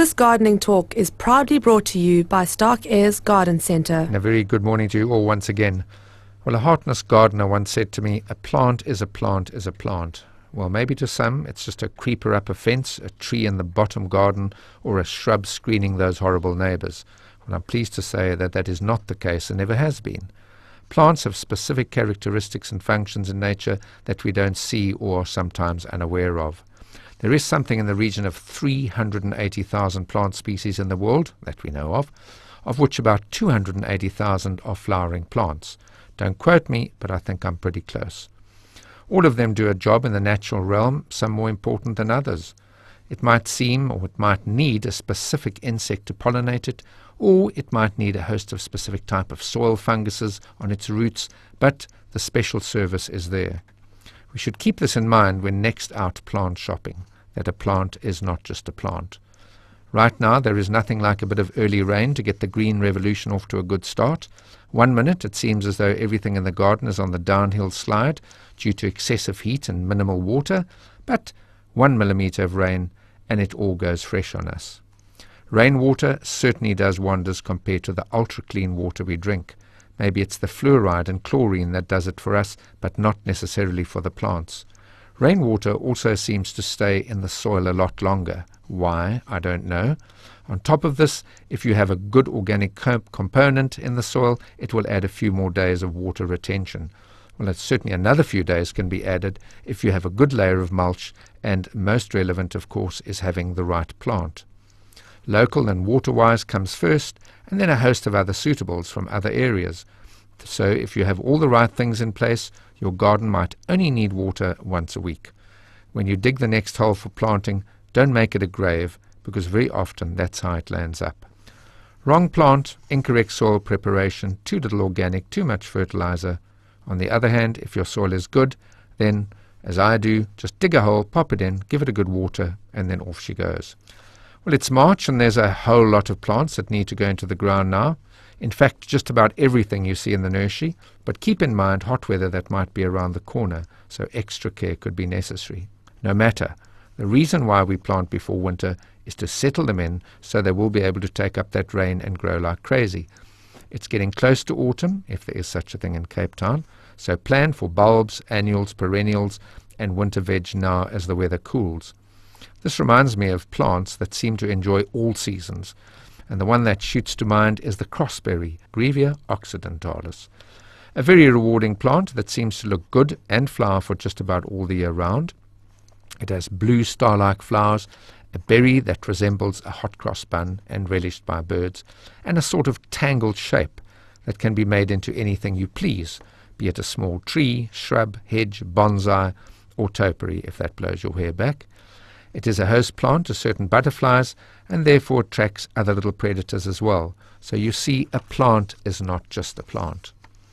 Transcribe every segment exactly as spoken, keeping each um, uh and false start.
This gardening talk is proudly brought to you by Stark Ayres Garden Centre. And a very good morning to you all once again. Well, a Hartness gardener once said to me, a plant is a plant is a plant. Well, maybe to some it's just a creeper up a fence, a tree in the bottom garden, or a shrub screening those horrible neighbours. Well, I'm pleased to say that that is not the case and never has been. Plants have specific characteristics and functions in nature that we don't see or are sometimes unaware of. There is something in the region of three hundred eighty thousand plant species in the world that we know of, of which about two hundred eighty thousand are flowering plants. Don't quote me, but I think I'm pretty close. All of them do a job in the natural realm, some more important than others. It might seem or it might need a specific insect to pollinate it, or it might need a host of specific type of soil funguses on its roots, but the special service is there. We should keep this in mind when next out plant shopping, that a plant is not just a plant. Right now there is nothing like a bit of early rain to get the green revolution off to a good start. One minute it seems as though everything in the garden is on the downhill slide due to excessive heat and minimal water, but one millimetre of rain and it all goes fresh on us. Rainwater certainly does wonders compared to the ultra-clean water we drink. Maybe it's the fluoride and chlorine that does it for us, but not necessarily for the plants. Rainwater also seems to stay in the soil a lot longer. Why? I don't know. On top of this, if you have a good organic comp component in the soil, it will add a few more days of water retention. Well, it's certainly another few days can be added if you have a good layer of mulch, and most relevant, of course, is having the right plant. Local and water-wise comes first, and then a host of other suitables from other areas. So if you have all the right things in place, your garden might only need water once a week. When you dig the next hole for planting, don't make it a grave, because very often that's how it lands up. Wrong plant, incorrect soil preparation, too little organic, too much fertilizer. On the other hand, if your soil is good, then, as I do, just dig a hole, pop it in, give it a good water, and then off she goes. Well, it's March and there's a whole lot of plants that need to go into the ground now. In fact, just about everything you see in the nursery, but keep in mind hot weather that might be around the corner, so extra care could be necessary. No matter, the reason why we plant before winter is to settle them in so they will be able to take up that rain and grow like crazy. It's getting close to autumn, if there is such a thing in Cape Town, so plan for bulbs, annuals, perennials, and winter veg now as the weather cools. This reminds me of plants that seem to enjoy all seasons, and the one that shoots to mind is the crossberry, Grevia occidentalis. A very rewarding plant that seems to look good and flower for just about all the year round. It has blue star-like flowers, a berry that resembles a hot cross bun and relished by birds, and a sort of tangled shape that can be made into anything you please, be it a small tree, shrub, hedge, bonsai, or topiary if that blows your hair back. It is a host plant to certain butterflies and therefore attracts other little predators as well. So you see, a plant is not just a plant.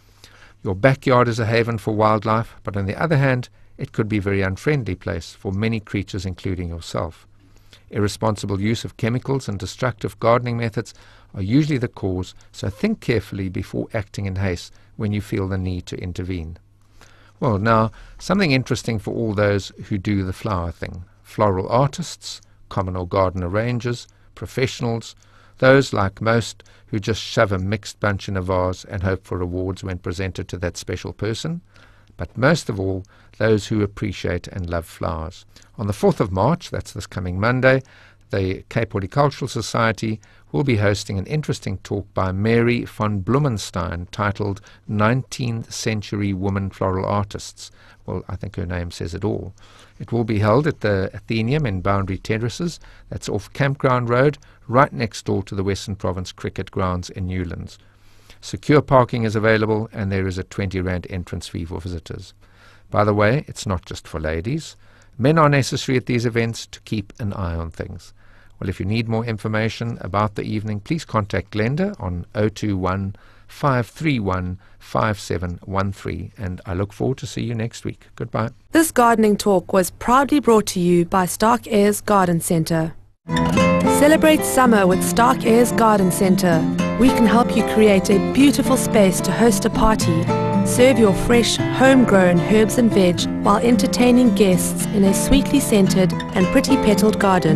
Your backyard is a haven for wildlife, but on the other hand, it could be a very unfriendly place for many creatures, including yourself. Irresponsible use of chemicals and destructive gardening methods are usually the cause, so think carefully before acting in haste when you feel the need to intervene. Well, now, something interesting for all those who do the flower thing. Floral artists, common or garden arrangers, professionals, those, like most, who just shove a mixed bunch in a vase and hope for rewards when presented to that special person, but most of all, those who appreciate and love flowers. On the fourth of March, that's this coming Monday, the Cape Horticultural Society will be hosting an interesting talk by Mary von Blumenstein titled nineteenth Century Women Floral Artists. Well, I think her name says it all. It will be held at the Athenaeum in Boundary Terraces, that's off Campground Road, right next door to the Western Province Cricket Grounds in Newlands. Secure parking is available and there is a twenty rand entrance fee for visitors. By the way, it's not just for ladies. Men are necessary at these events to keep an eye on things. Well, if you need more information about the evening, please contact Glenda on zero two one, five three one, five seven one three, and I look forward to see you next week. Goodbye. This gardening talk was proudly brought to you by Stark Ayres Garden Centre. Celebrate summer with Stark Ayres Garden Centre. We can help you create a beautiful space to host a party. Serve your fresh, homegrown herbs and veg while entertaining guests in a sweetly scented and pretty petaled garden.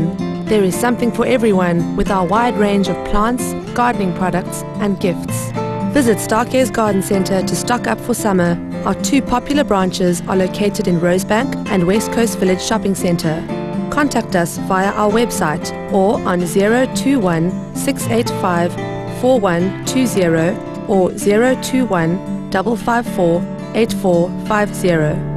There is something for everyone with our wide range of plants, gardening products and gifts. Visit Stargaze Garden Centre to stock up for summer. Our two popular branches are located in Rosebank and West Coast Village Shopping Centre. Contact us via our website or on zero two one, six eight five, four one two zero or zero two one, five five four, eight four five zero.